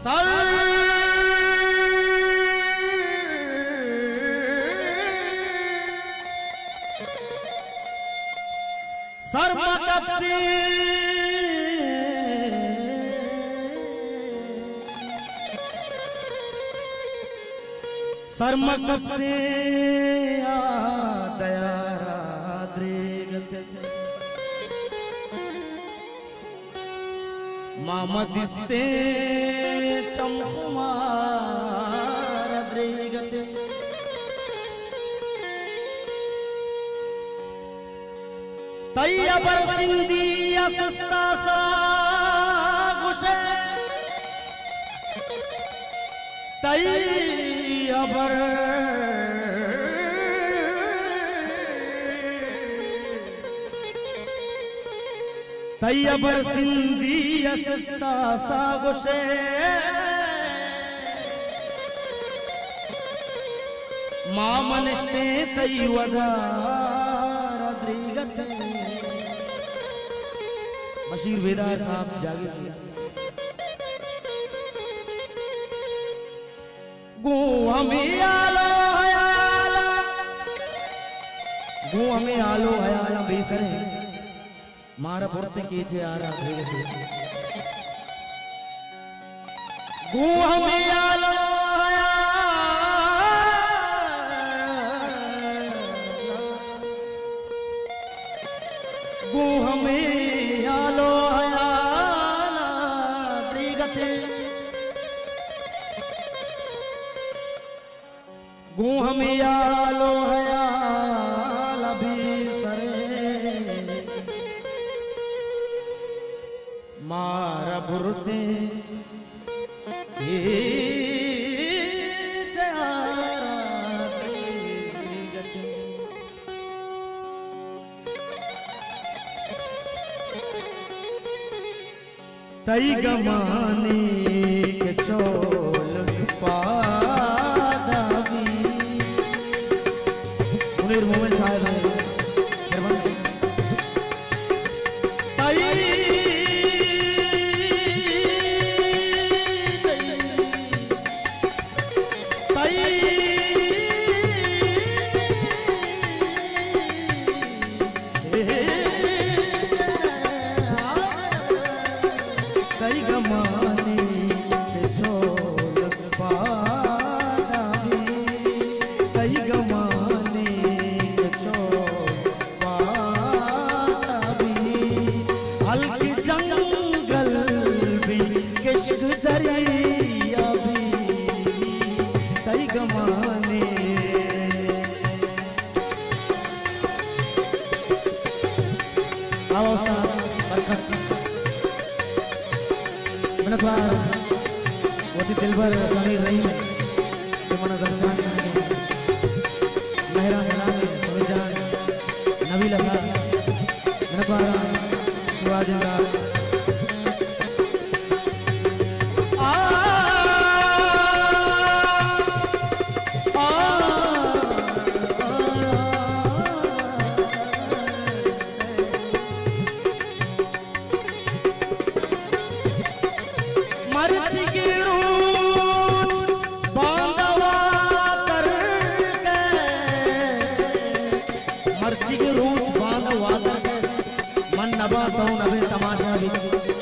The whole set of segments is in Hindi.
सर सरमकती सरमकते दयाद्रेगते मामदिस्ते चमकुमारद्रेगते तय्यबर सिंधी असस्तासा गुशे तय्यबर तय्यबर सिंधी असस्तासा गुशे मामनिष्टे तय्यवदारद्रिगते बशीर वेदार साहब जागे गो हमें आलो हयाला गो हमें आलो हयाला बेसरे मारा पुरते कीचे आरा गो हमें आलो गो हमें आलो हयाला द्रिगते गो हमें आलो हयाला बेसरे मारा बुरते तई गमाने के चोल पादावी मुनीर मोहम्मद साहब वती दिलबर समीर रहीम तुमना दर्शन मेहरा सलामी सुजान नबील अल्लाह मनपारा दुआजिंदा तमाशा भी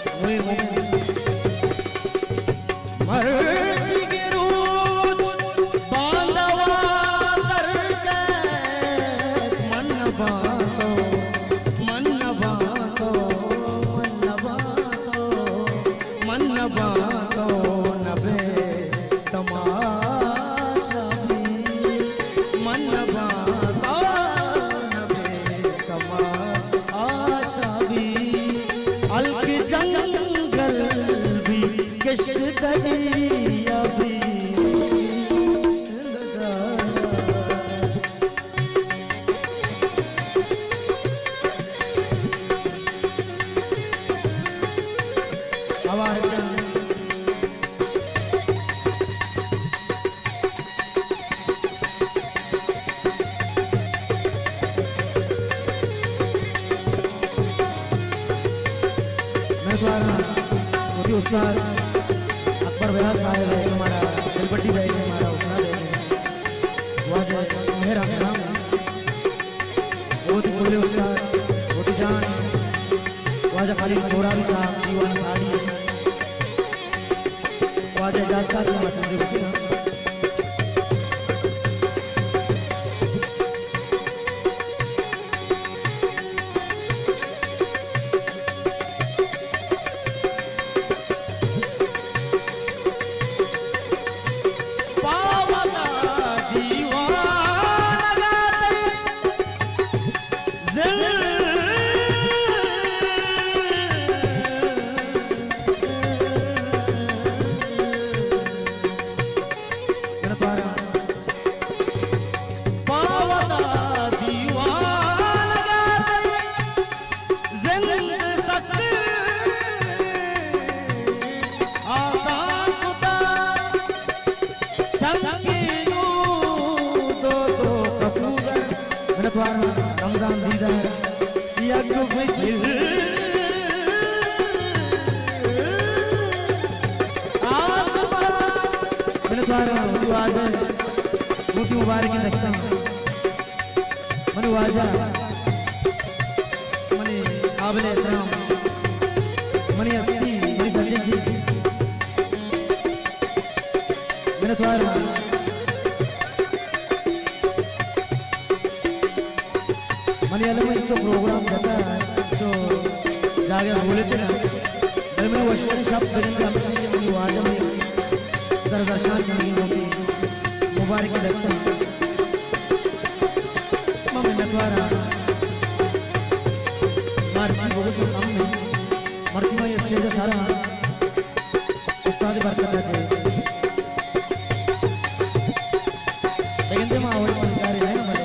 मर्जी के रूच बांधवा करके मन बातो मन बातो मन बातो मन बातो नबे तमाशा भी मन बातो नबे तमाशा भी अलग जंगल भी किश्क दरिया भी उस्ताद अकबर अकबर व्यास साहब है हमारा दिलपट्टी भाई है हमारा उसना है वाजा मेरा सलाम बहुत खुले उस्ताद बहुत जान वाजा खालिद सोरावी साहब दीवान साड़ी वाजा जास्ता की मसंद गुस्सा रमजान दीदार यज्ञ बजिर आसमा मैंने तुम्हारा आज मोटी मुबारक दस्ता मनु आजा मनी काबिल एहतराम मनी अस्ती मनी सज्जन जी मैंने तुम्हारा मनी अलग में जो प्रोग्राम करता है जो जागे बोले थे ना घर में वो शब्द शब्द बजते हम से मनी आजा में सरदर्शन नहीं होती मुबारक दस्ता मम्मी नटवारा मार्ची बहुत से काम में मार्ची में स्टेज सारा उस्ताद बरकत है लेकिन जब आवड़ पंचायत है ना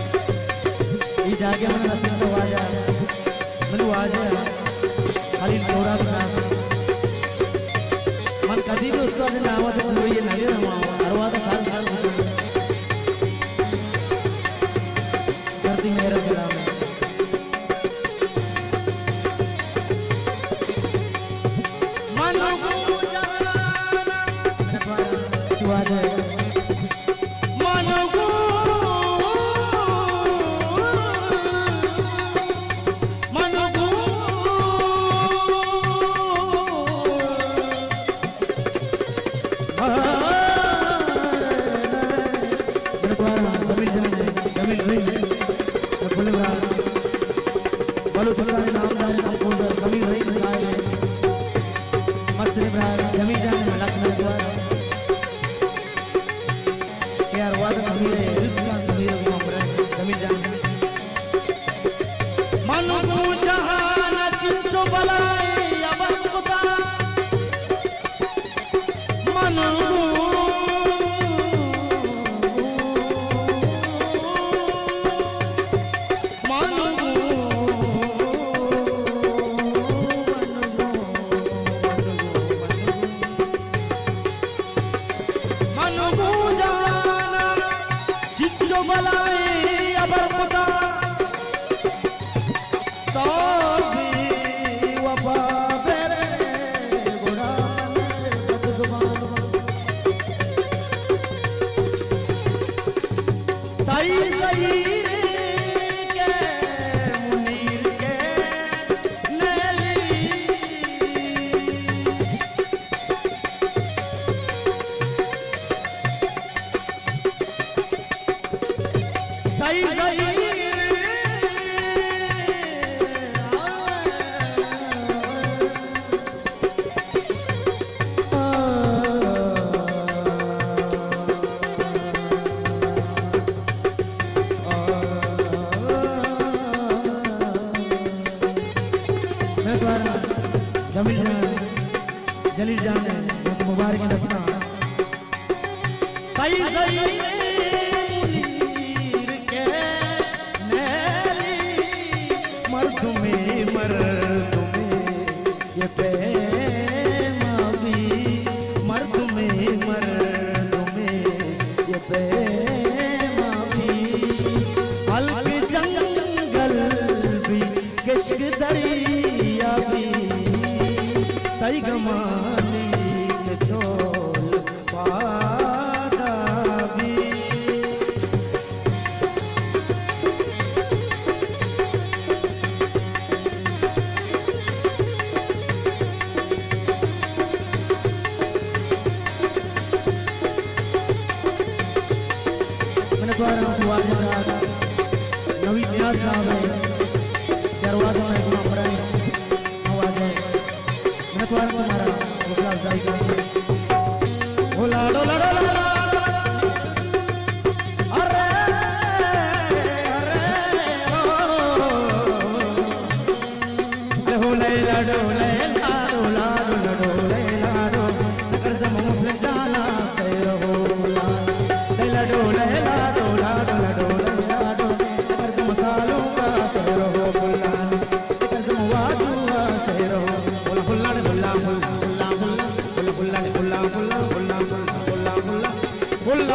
जाके मन नसीब तो आजा मनु आजा खालिद सोरावी साहब मन कभी भी उसका से नाम से कोई ये नहीं रहा अरवा का साल साल सरती मेरा सलाम मनु तू आजा बलूचिस्तान नामदार कंपोजर समीर रहीम साहब मस्त इब्राहिम जमील जान लखनऊ द्वारा यार वादा समीर है रितका समीर मोहम्मद जमील जान मनु जहान चिंचो बलाई अब खुदा मनु जलील जान मुबारक दस्ता दरिया भी तई गमानी के छो द्वारा वाजरात नवी न्याज साहब है दरवाजा में गुना पड़ा है आवाज है मैं द्वारा तुम्हारा हौसला अफजाई करेंगे ओ लाडो लाडो लाडो अरे अरे हो ले लाडो ले लाडो लाडो लाडो ले लाडो कर जम मुस्लिम जाना सही रहो लाडो ले लाडो लाडो लाडो ले लाडो कर जम मसालों का सही रहो बुल्ला कर जम वादू का सही रहो बुल्ला बुल्ला बुल्ला बुल्ला बुल्ला बुल्ला बुल्ला बुल्ला बुल्ला बुल्ला बुल्ला बुल्ला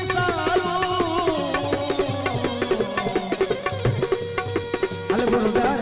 Buruda